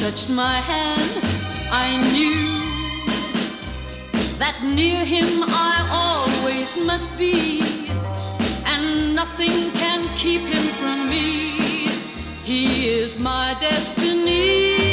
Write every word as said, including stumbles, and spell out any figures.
touched my hand, I knew that near him I always must be, and nothing can keep him from me. He is my destiny.